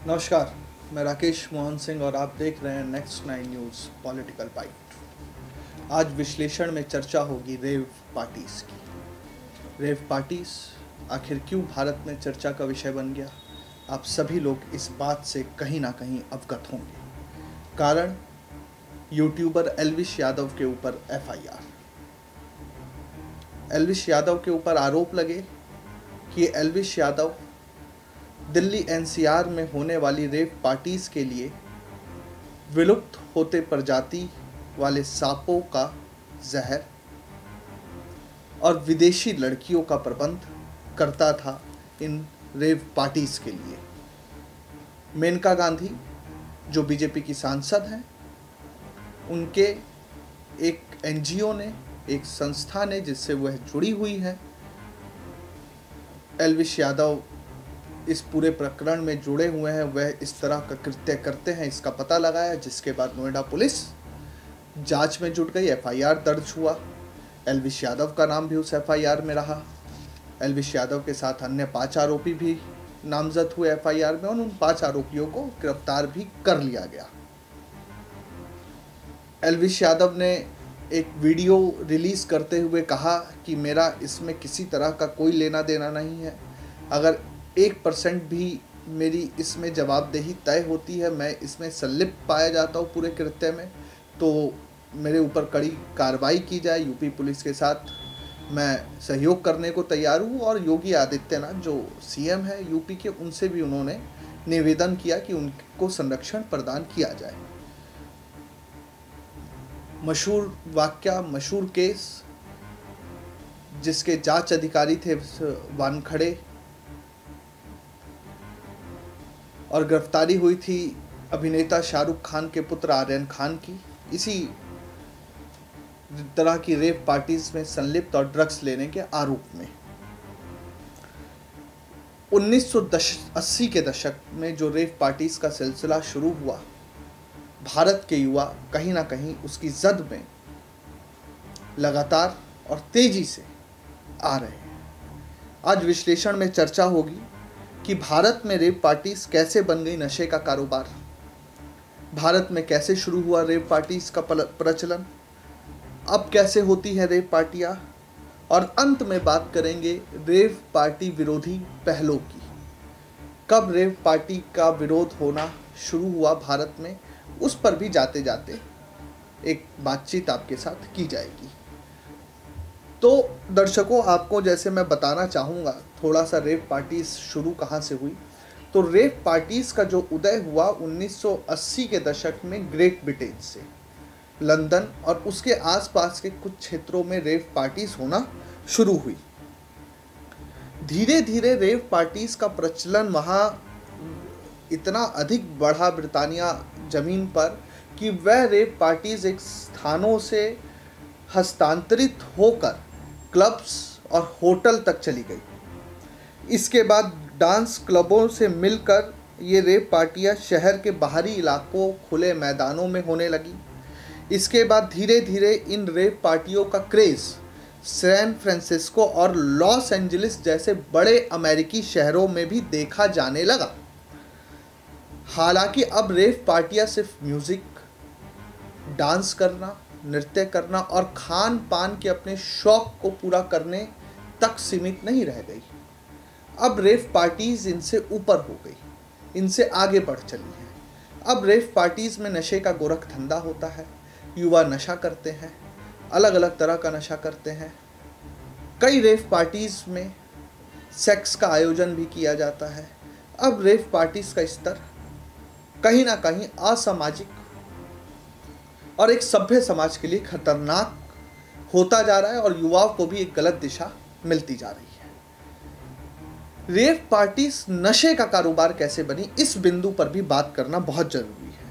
नमस्कार, मैं राकेश मोहन सिंह और आप देख रहे हैं नेक्स्ट 9 न्यूज़ पॉलिटिकल बाइट। आज विश्लेषण में चर्चा होगी रेव पार्टीज की। रेव पार्टीज आखिर क्यों भारत में चर्चा का विषय बन गया, आप सभी लोग इस बात से कहीं ना कहीं अवगत होंगे। कारण यूट्यूबर एल्विश यादव के ऊपर एफआईआर। एल्विश यादव के ऊपर आरोप लगे कि एल्विश यादव दिल्ली एनसीआर में होने वाली रेव पार्टीज के लिए विलुप्त होते प्रजाति वाले सांपों का जहर और विदेशी लड़कियों का प्रबंध करता था इन रेव पार्टीज के लिए। मेनका गांधी जो बीजेपी की सांसद हैं, उनके एक एनजीओ ने, एक संस्था ने जिससे वह जुड़ी हुई है, एल्विश यादव इस पूरे प्रकरण में जुड़े हुए हैं, वह इस तरह का कृत्य करते हैं, इसका पता लगाया, जिसके बाद नोएडा पुलिस जांच में जुट गई। एफआईआर दर्ज हुआ। एल्विश यादव का नाम भी उस एफआईआर में रहा। एल्विश यादव के साथ अन्य 5 आरोपी भी नामजद हुए एफआईआर में और उन 5 आरोपियों को गिरफ्तार भी कर लिया गया। एल्विश यादव ने एक वीडियो रिलीज करते हुए कहा कि मेरा इसमें किसी तरह का कोई लेना देना नहीं है। अगर 1% भी मेरी इसमें जवाबदेही तय होती है, मैं इसमें संलिप्त पाया जाता हूँ पूरे कृत्य में, तो मेरे ऊपर कड़ी कार्रवाई की जाए। यूपी पुलिस के साथ मैं सहयोग करने को तैयार हूँ। और योगी आदित्यनाथ जो सीएम है यूपी के, उनसे भी उन्होंने निवेदन किया कि उनको संरक्षण प्रदान किया जाए। मशहूर वाकया, मशहूर केस, जिसके जांच अधिकारी थे वानखड़े, और गिरफ्तारी हुई थी अभिनेता शाहरुख खान के पुत्र आर्यन खान की, इसी तरह की रेव पार्टीज में संलिप्त और ड्रग्स लेने के आरोप में। 1980 के दशक में जो रेव पार्टीज का सिलसिला शुरू हुआ, भारत के युवा कहीं ना कहीं उसकी जद में लगातार और तेजी से आ रहे हैं। आज विश्लेषण में चर्चा होगी कि भारत में रेव पार्टीज कैसे बन गई नशे का कारोबार, भारत में कैसे शुरू हुआ रेव पार्टीज का प्रचलन, अब कैसे होती है रेव पार्टियां, और अंत में बात करेंगे रेव पार्टी विरोधी पहलों की। कब रेव पार्टी का विरोध होना शुरू हुआ भारत में, उस पर भी जाते जाते एक बातचीत आपके साथ की जाएगी। तो दर्शकों, आपको जैसे मैं बताना चाहूँगा थोड़ा सा रेव पार्टीज शुरू कहाँ से हुई। तो रेव पार्टीज का जो उदय हुआ 1980 के दशक में ग्रेट ब्रिटेन से, लंदन और उसके आसपास के कुछ क्षेत्रों में रेव पार्टीज होना शुरू हुई। धीरे धीरे रेव पार्टीज का प्रचलन वहाँ इतना अधिक बढ़ा ब्रिटानिया जमीन पर कि वह रेव पार्टीज एक स्थानों से हस्तांतरित होकर क्लब्स और होटल तक चली गई। इसके बाद डांस क्लबों से मिलकर ये रेव पार्टियां शहर के बाहरी इलाकों, खुले मैदानों में होने लगी। इसके बाद धीरे धीरे इन रेव पार्टियों का क्रेज़ सैन फ्रांसिस्को और लॉस एंजलिस जैसे बड़े अमेरिकी शहरों में भी देखा जाने लगा। हालांकि अब रेव पार्टियां सिर्फ म्यूज़िक, डांस करना, नृत्य करना और खान पान के अपने शौक को पूरा करने तक सीमित नहीं रह गई। अब रेव पार्टीज इनसे ऊपर हो गई, इनसे आगे बढ़ चली हैं। अब रेव पार्टीज में नशे का गोरख धंधा होता है। युवा नशा करते हैं, अलग अलग तरह का नशा करते हैं। कई रेव पार्टीज में सेक्स का आयोजन भी किया जाता है। अब रेव पार्टीज का स्तर कहीं ना कहीं असामाजिक और एक सभ्य समाज के लिए खतरनाक होता जा रहा है और युवाओं को भी एक गलत दिशा मिलती जा रही है। रेव पार्टीज नशे का कारोबार कैसे बनी, इस बिंदु पर भी बात करना बहुत जरूरी है।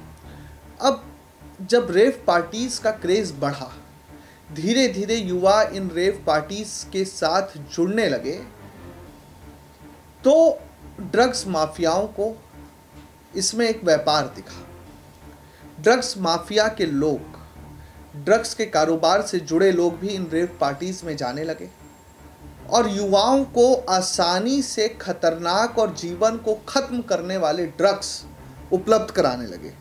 अब जब रेव पार्टीज का क्रेज बढ़ा, धीरे धीरे युवा इन रेव पार्टीज के साथ जुड़ने लगे, तो ड्रग्स माफियाओं को इसमें एक व्यापार दिखा। ड्रग्स माफिया के लोग, ड्रग्स के कारोबार से जुड़े लोग भी इन रेव पार्टीज में जाने लगे और युवाओं को आसानी से खतरनाक और जीवन को खत्म करने वाले ड्रग्स उपलब्ध कराने लगे।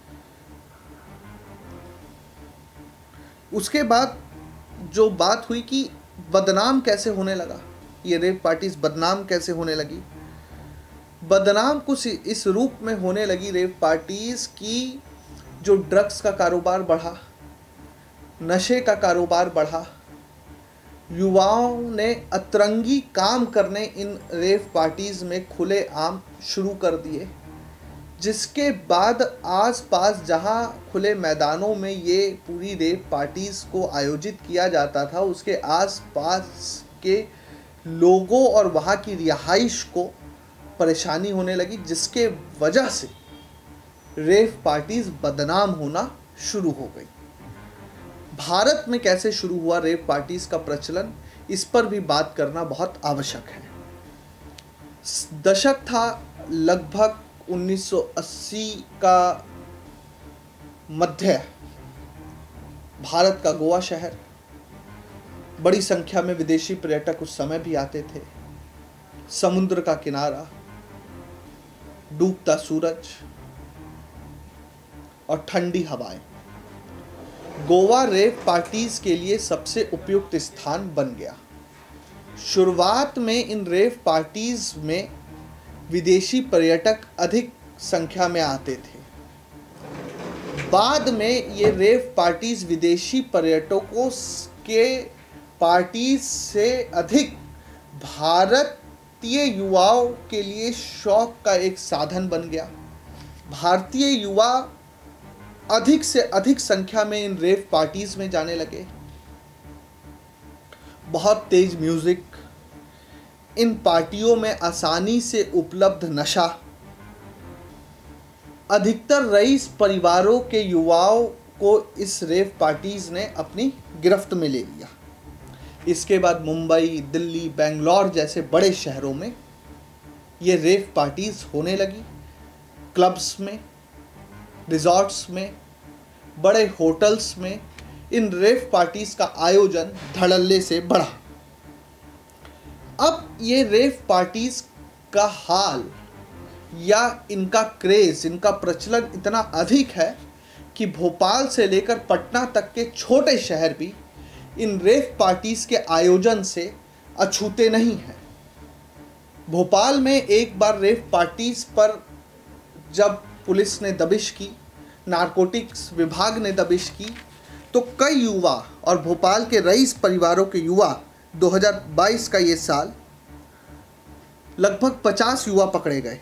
उसके बाद जो बात हुई कि बदनाम कैसे होने लगा, ये रेव पार्टीज बदनाम कैसे होने लगी। बदनाम कुछ इस रूप में होने लगी रेव पार्टीज की जो ड्रग्स का कारोबार बढ़ा, नशे का कारोबार बढ़ा, युवाओं ने अतरंगी काम करने इन रेव पार्टीज में खुले आम शुरू कर दिए, जिसके बाद आसपास जहां खुले मैदानों में ये पूरी रेव पार्टीज को आयोजित किया जाता था, उसके आसपास के लोगों और वहां की रिहाइश को परेशानी होने लगी, जिसके वजह से रेव पार्टीज बदनाम होना शुरू हो गई। भारत में कैसे शुरू हुआ रेव पार्टीज का प्रचलन, इस पर भी बात करना बहुत आवश्यक है। दशक था लगभग 1980 का मध्य। भारत का गोवा शहर, बड़ी संख्या में विदेशी पर्यटक उस समय भी आते थे। समुद्र का किनारा, डूबता सूरज और ठंडी हवाएं, गोवा रेव पार्टीज के लिए सबसे उपयुक्त स्थान बन गया। शुरुआत में इन रेव पार्टीज में विदेशी पर्यटक अधिक संख्या में आते थे। बाद में ये रेव पार्टीज विदेशी पर्यटकों के पार्टीज से अधिक भारतीय युवाओं के लिए शौक का एक साधन बन गया। भारतीय युवा अधिक से अधिक संख्या में इन रेव पार्टीज में जाने लगे। बहुत तेज म्यूजिक, इन पार्टियों में आसानी से उपलब्ध नशा, अधिकतर रईस परिवारों के युवाओं को इस रेव पार्टीज ने अपनी गिरफ्त में ले लिया। इसके बाद मुंबई, दिल्ली, बेंगलोर जैसे बड़े शहरों में ये रेव पार्टीज होने लगी। क्लब्स में, रिजॉर्ट्स में, बड़े होटल्स में इन रेव पार्टीज का आयोजन धड़ल्ले से बढ़ा। अब ये रेव पार्टीज का हाल या इनका क्रेज, इनका प्रचलन इतना अधिक है कि भोपाल से लेकर पटना तक के छोटे शहर भी इन रेव पार्टीज के आयोजन से अछूते नहीं हैं। भोपाल में एक बार रेव पार्टीज पर जब पुलिस ने दबिश की, नारकोटिक्स विभाग ने दबिश की, तो कई युवा और भोपाल के रईस परिवारों के युवा, 2022 का ये साल, लगभग 50 युवा पकड़े गए।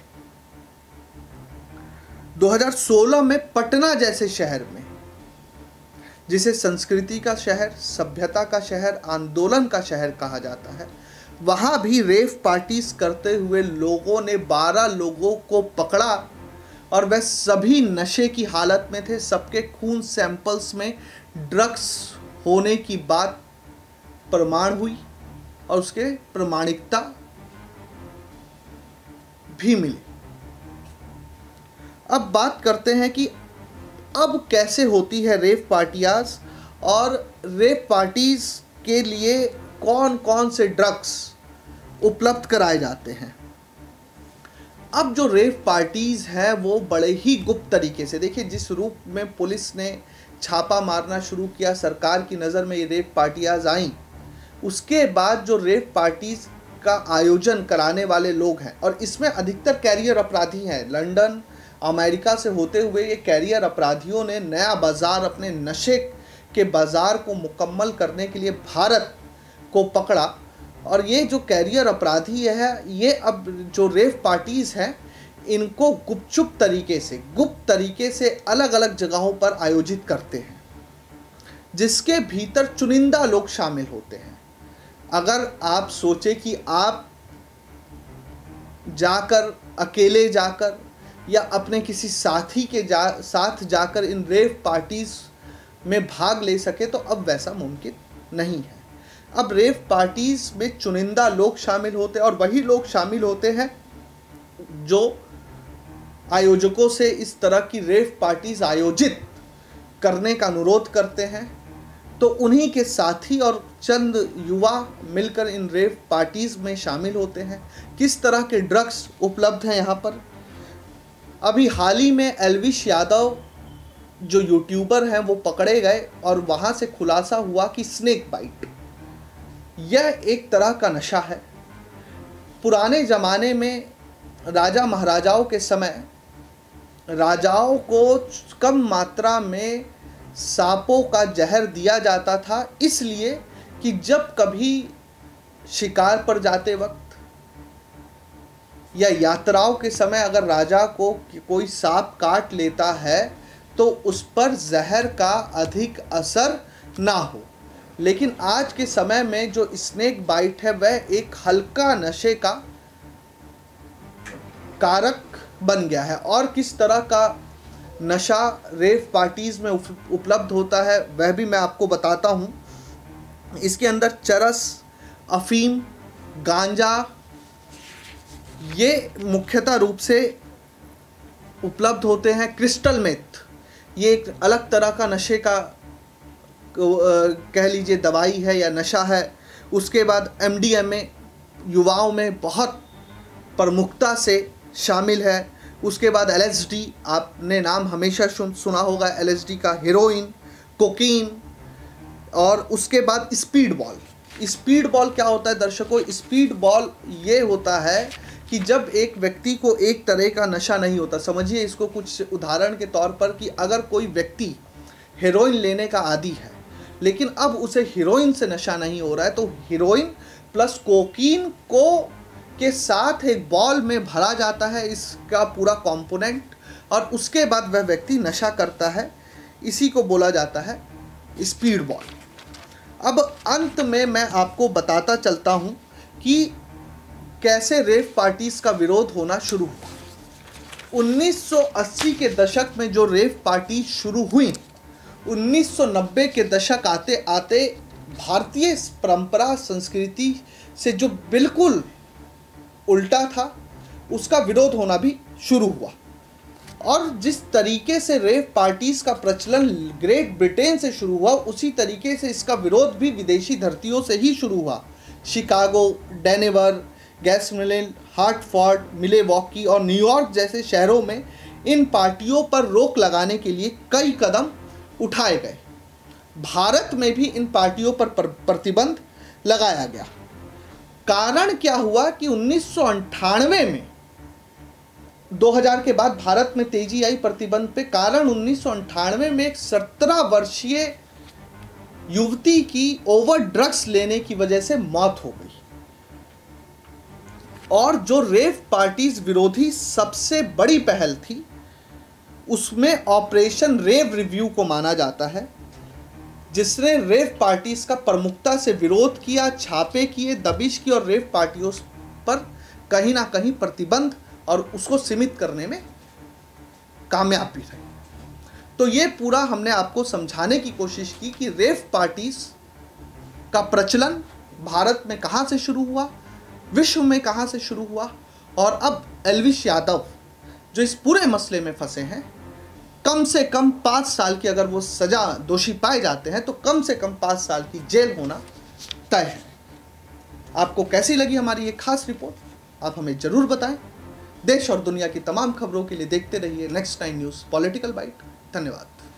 2016 में पटना जैसे शहर में, जिसे संस्कृति का शहर, सभ्यता का शहर, आंदोलन का शहर कहा जाता है, वहां भी रेव पार्टीज करते हुए लोगों ने 12 लोगों को पकड़ा और वह सभी नशे की हालत में थे। सबके खून सैंपल्स में ड्रग्स होने की बात प्रमाण हुई और उसके प्रमाणिकता भी मिली। अब बात करते हैं कि अब कैसे होती है रेव पार्टियाज और रेव पार्टीज के लिए कौन कौन से ड्रग्स उपलब्ध कराए जाते हैं। अब जो रेव पार्टीज हैं वो बड़े ही गुप्त तरीके से, देखिए जिस रूप में पुलिस ने छापा मारना शुरू किया, सरकार की नज़र में ये रेव पार्टियाज आईं, उसके बाद जो रेव पार्टीज का आयोजन कराने वाले लोग हैं, और इसमें अधिकतर कैरियर अपराधी हैं। लंदन, अमेरिका से होते हुए ये कैरियर अपराधियों ने नया बाज़ार, अपने नशे के बाज़ार को मुकम्मल करने के लिए भारत को पकड़ा। और ये जो कैरियर अपराधी है, ये अब जो रेव पार्टीज़ हैं, इनको गुपचुप तरीके से, गुप्त तरीके से अलग अलग जगहों पर आयोजित करते हैं, जिसके भीतर चुनिंदा लोग शामिल होते हैं। अगर आप सोचे कि आप जाकर, अकेले जाकर या अपने किसी साथी के साथ जाकर इन रेव पार्टीज में भाग ले सके, तो अब वैसा मुमकिन नहीं है। अब रेव पार्टीज में चुनिंदा लोग शामिल होते हैं और वही लोग शामिल होते हैं जो आयोजकों से इस तरह की रेव पार्टीज आयोजित करने का अनुरोध करते हैं, तो उन्हीं के साथी और चंद युवा मिलकर इन रेव पार्टीज में शामिल होते हैं। किस तरह के ड्रग्स उपलब्ध हैं यहाँ पर। अभी हाल ही में एल्विश यादव जो यूट्यूबर हैं वो पकड़े गए और वहाँ से खुलासा हुआ कि स्नेक बाइट यह एक तरह का नशा है। पुराने ज़माने में राजा महाराजाओं के समय राजाओं को कम मात्रा में सांपों का जहर दिया जाता था, इसलिए कि जब कभी शिकार पर जाते वक्त या यात्राओं के समय अगर राजा को कोई सांप काट लेता है तो उस पर जहर का अधिक असर ना हो। लेकिन आज के समय में जो स्नेक बाइट है वह एक हल्का नशे का कारक बन गया है। और किस तरह का नशा रेव पार्टीज में उपलब्ध होता है वह भी मैं आपको बताता हूँ। इसके अंदर चरस, अफीम, गांजा ये मुख्यतः रूप से उपलब्ध होते हैं। क्रिस्टल मेथ ये एक अलग तरह का नशे का कह लीजिए दवाई है या नशा है। उसके बाद MDMA युवाओं में बहुत प्रमुखता से शामिल है। उसके बाद LSD, आपने नाम हमेशा सुना होगा LSD का, हेरोइन, कोकीन, और उसके बाद स्पीड बॉल। स्पीड बॉल क्या होता है दर्शकों? स्पीड बॉल ये होता है कि जब एक व्यक्ति को एक तरह का नशा नहीं होता, समझिए इसको कुछ उदाहरण के तौर पर कि अगर कोई व्यक्ति हेरोइन लेने का आदी है लेकिन अब उसे हीरोइन से नशा नहीं हो रहा है, तो हीरोइन प्लस कोकीन को के साथ एक बॉल में भरा जाता है इसका पूरा कंपोनेंट, और उसके बाद वह व्यक्ति नशा करता है। इसी को बोला जाता है स्पीड बॉल। अब अंत में मैं आपको बताता चलता हूँ कि कैसे रेव पार्टीज का विरोध होना शुरू हुआ। 1980 के दशक में जो रेव पार्टी शुरू हुई, 1990 के दशक आते आते भारतीय परंपरा संस्कृति से जो बिल्कुल उल्टा था उसका विरोध होना भी शुरू हुआ। और जिस तरीके से रेव पार्टीज का प्रचलन ग्रेट ब्रिटेन से शुरू हुआ उसी तरीके से इसका विरोध भी विदेशी धरतियों से ही शुरू हुआ। शिकागो, डेनवर, गैसमिलन, हार्टफोर्ड, मिलेवॉकी और न्यूयॉर्क जैसे शहरों में इन पार्टियों पर रोक लगाने के लिए कई कदम उठाए गए। भारत में भी इन पार्टियों पर प्रतिबंध लगाया गया। कारण क्या हुआ कि 1998 में 2000 के बाद भारत में तेजी आई प्रतिबंध पे। कारण 1998 में एक 17 वर्षीय युवती की ओवर ड्रग्स लेने की वजह से मौत हो गई। और जो रेव पार्टीज विरोधी सबसे बड़ी पहल थी उसमें ऑपरेशन रेव रिव्यू को माना जाता है, जिसने रेव पार्टीज का प्रमुखता से विरोध किया, छापे किए, दबिश की और रेव पार्टियों पर कहीं ना कहीं प्रतिबंध और उसको सीमित करने में कामयाब भी रहे। तो ये पूरा हमने आपको समझाने की कोशिश की कि रेव पार्टीज का प्रचलन भारत में कहाँ से शुरू हुआ, विश्व में कहाँ से शुरू हुआ, और अब एल्विश यादव जो इस पूरे मसले में फंसे हैं, कम से कम 5 साल की अगर वो सजा दोषी पाए जाते हैं तो कम से कम 5 साल की जेल होना तय है। आपको कैसी लगी हमारी ये खास रिपोर्ट, आप हमें ज़रूर बताएं। देश और दुनिया की तमाम खबरों के लिए देखते रहिए नेक्स्ट 9 न्यूज़ पॉलिटिकल बाइट। धन्यवाद।